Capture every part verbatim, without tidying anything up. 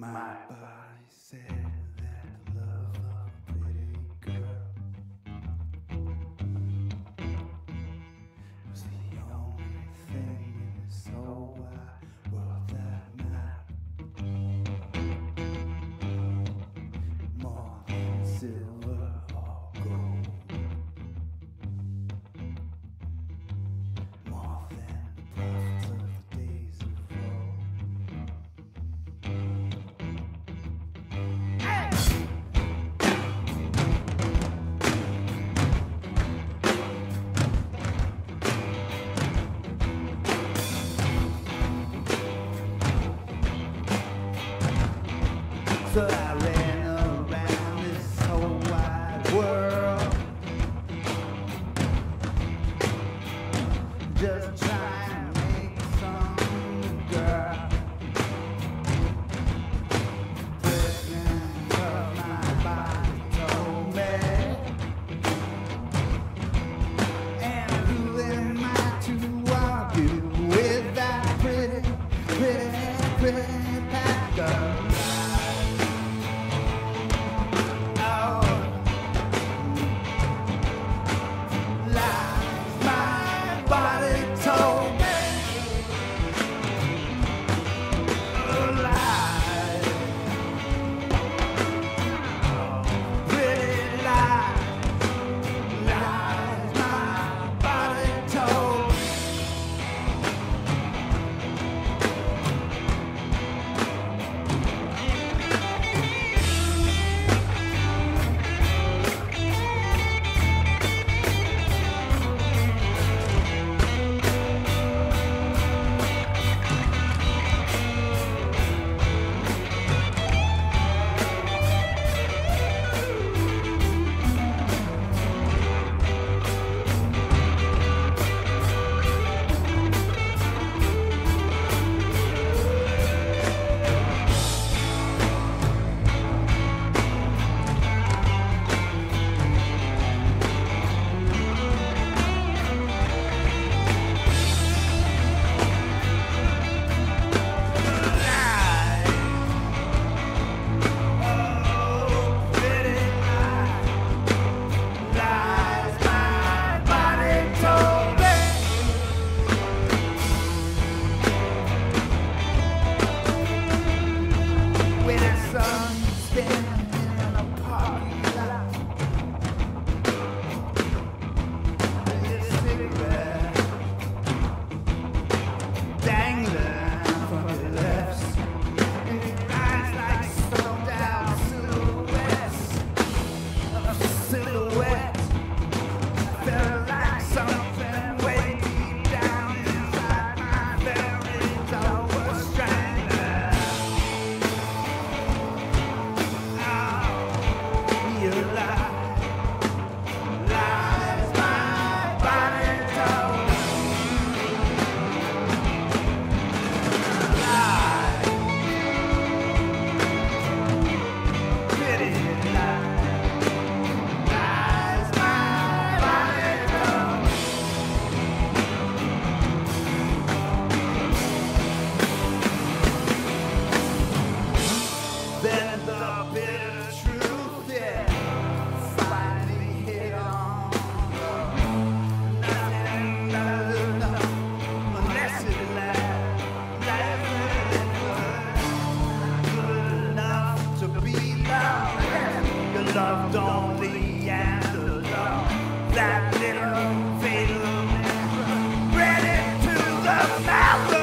My body said that love of a pretty girl was the only thing in this whole wide world that mattered. More than silver or gold, more than the profits of the days of old. So I ran around this whole wide world, just trying to make some girl pregnant of my body told me. And who am I to argue with that pretty, pretty, pretty fat girl? Loved only and the love that little fatal ready to the mouth.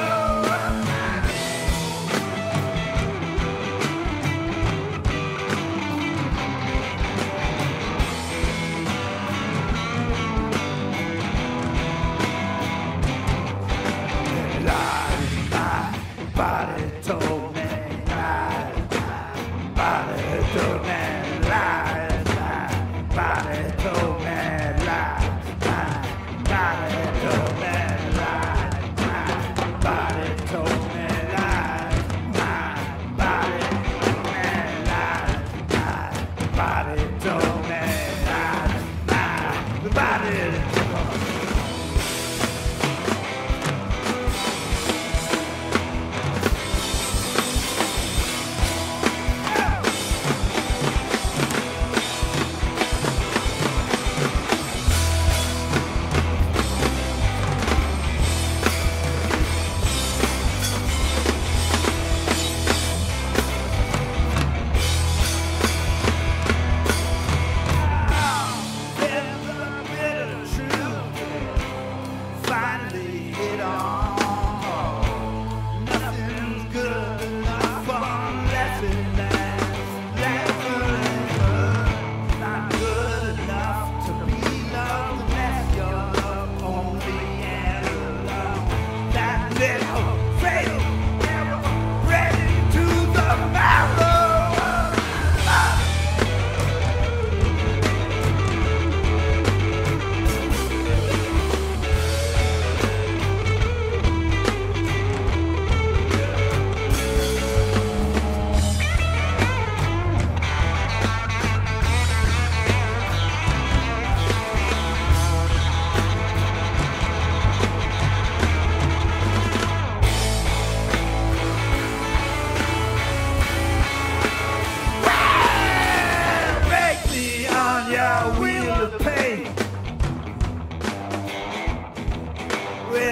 Lies my body told me, lies my body told me. Lies, my body told me lies, my body told me lies, my body told me lies, my body told me lies, my body told me lies, my body told me.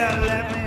gotta let me